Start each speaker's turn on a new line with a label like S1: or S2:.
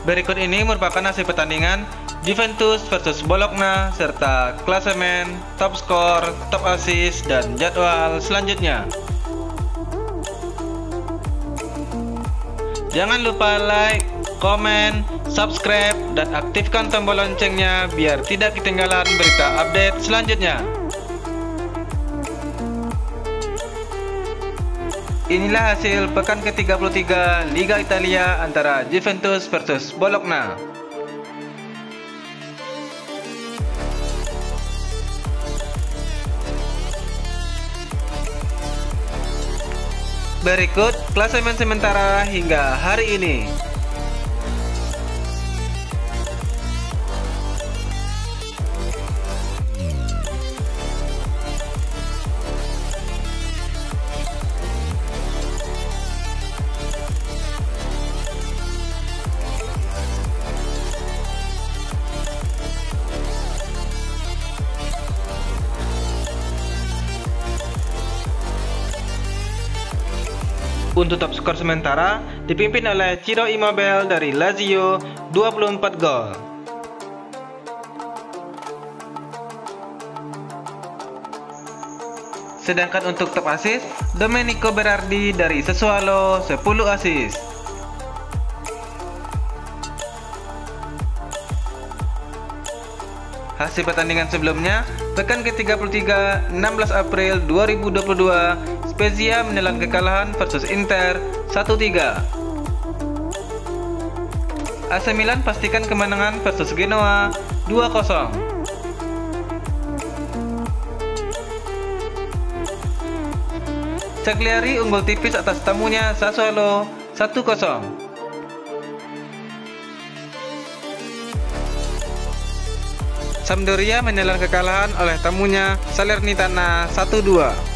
S1: Berikut ini merupakan hasil pertandingan Juventus versus Bologna serta klasemen, top skor, top assist, dan jadwal selanjutnya. Jangan lupa like, komen, subscribe, dan aktifkan tombol loncengnya biar tidak ketinggalan berita update selanjutnya. Inilah hasil pekan ke-33 Liga Italia antara Juventus versus Bologna. Berikut klasemen sementara hingga hari ini. Untuk top skor sementara dipimpin oleh Ciro Immobile dari Lazio 24 gol. Sedangkan untuk top assist, Domenico Berardi dari Sassuolo 10 assist. Hasil pertandingan sebelumnya, pekan ke-33 16 April 2022, Spezia menelan kekalahan versus Inter 1-3. AC Milan pastikan kemenangan versus Genoa 2-0. Cagliari unggul tipis atas tamunya Sassuolo 1-0. Sampdoria menelan kekalahan oleh tamunya Salernitana 1-2.